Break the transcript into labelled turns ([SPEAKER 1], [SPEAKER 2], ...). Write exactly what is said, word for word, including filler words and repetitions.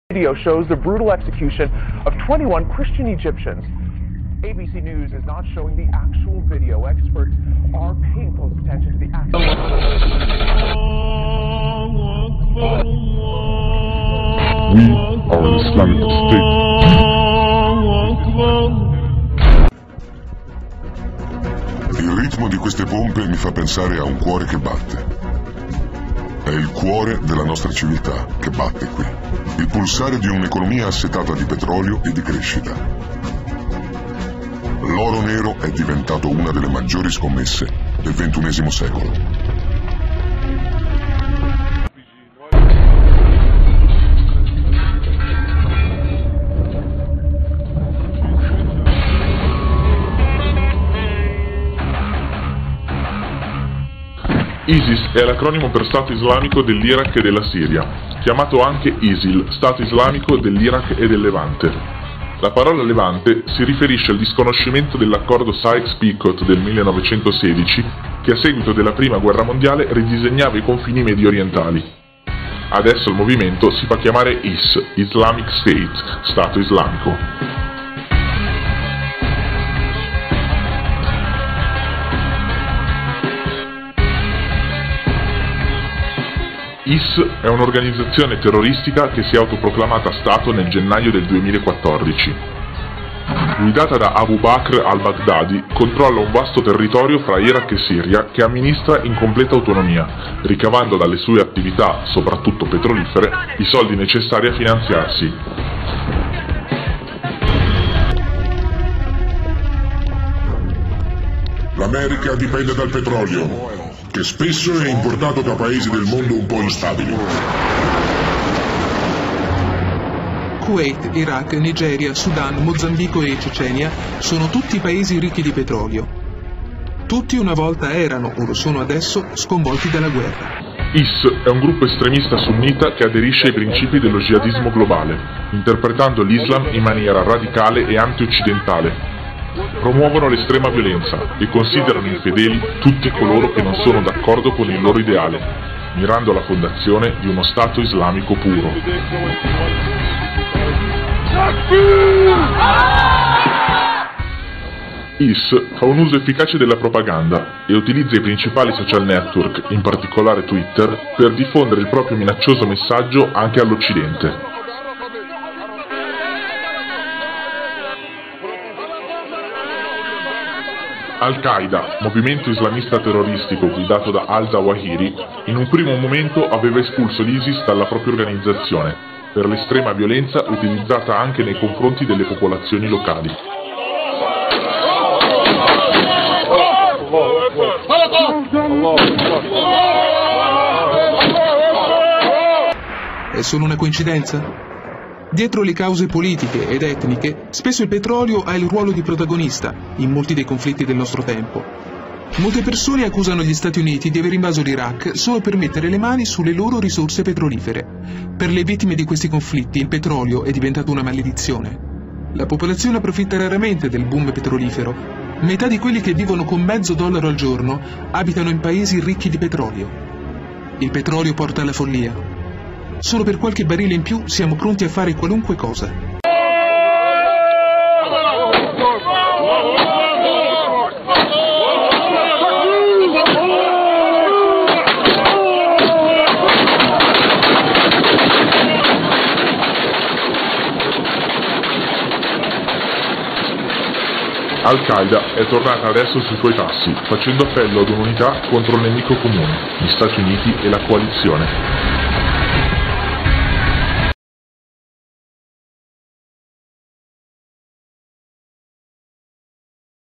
[SPEAKER 1] Video shows the brutal execution of twenty-one Christian Egyptians. A B C News is not showing the actual video. Experts are paying close attention to the actual.
[SPEAKER 2] We are an Islamic State. Il ritmo di queste pompe mi fa pensare a un cuore che batte. È il cuore della nostra civiltà che batte qui. Il pulsare di un'economia assetata di petrolio e di crescita. L'oro nero è diventato una delle maggiori scommesse del ventunesimo secolo.
[SPEAKER 3] ISIS è l'acronimo per Stato Islamico dell'Iraq e della Siria, chiamato anche ISIL, Stato Islamico dell'Iraq e del Levante. La parola Levante si riferisce al disconoscimento dell'accordo Sykes-Picot del millenovecentosedici, che a seguito della Prima Guerra Mondiale ridisegnava i confini medio orientali. Adesso il movimento si fa chiamare I S, Islamic State, Stato Islamico. I S è un'organizzazione terroristica che si è autoproclamata Stato nel gennaio del duemilaquattordici. Guidata da Abu Bakr al-Baghdadi, controlla un vasto territorio fra Iraq e Siria che amministra in completa autonomia, ricavando dalle sue attività, soprattutto petrolifere, i soldi necessari a finanziarsi.
[SPEAKER 2] L'America dipende dal petrolio, che spesso è importato da paesi del mondo un po' instabili.
[SPEAKER 4] Kuwait, Iraq, Nigeria, Sudan, Mozambico e Cecenia sono tutti paesi ricchi di petrolio. Tutti una volta erano, o lo sono adesso, sconvolti dalla guerra.
[SPEAKER 3] I S è un gruppo estremista sunnita che aderisce ai principi dello jihadismo globale, interpretando l'Islam in maniera radicale e anti-occidentale. Promuovono l'estrema violenza e considerano infedeli tutti coloro che non sono d'accordo con il loro ideale, mirando alla fondazione di uno Stato islamico puro. I S fa un uso efficace della propaganda e utilizza i principali social network, in particolare Twitter, per diffondere il proprio minaccioso messaggio anche all'Occidente. Al-Qaeda, movimento islamista terroristico guidato da al-Zawahiri, in un primo momento aveva espulso l'ISIS dalla propria organizzazione, per l'estrema violenza utilizzata anche nei confronti delle popolazioni locali.
[SPEAKER 4] È solo una coincidenza? Dietro le cause politiche ed etniche, spesso il petrolio ha il ruolo di protagonista in molti dei conflitti del nostro tempo. Molte persone accusano gli Stati Uniti di aver invaso l'Iraq solo per mettere le mani sulle loro risorse petrolifere. Per le vittime di questi conflitti il petrolio è diventato una maledizione. La popolazione approfitta raramente del boom petrolifero. Metà di quelli che vivono con mezzo dollaro al giorno abitano in paesi ricchi di petrolio. Il petrolio porta alla follia. Solo per qualche barile in più siamo pronti a fare qualunque cosa.
[SPEAKER 3] Al-Qaeda è tornata adesso sui suoi passi, facendo appello ad un'unità contro il nemico comune, gli Stati Uniti e la coalizione.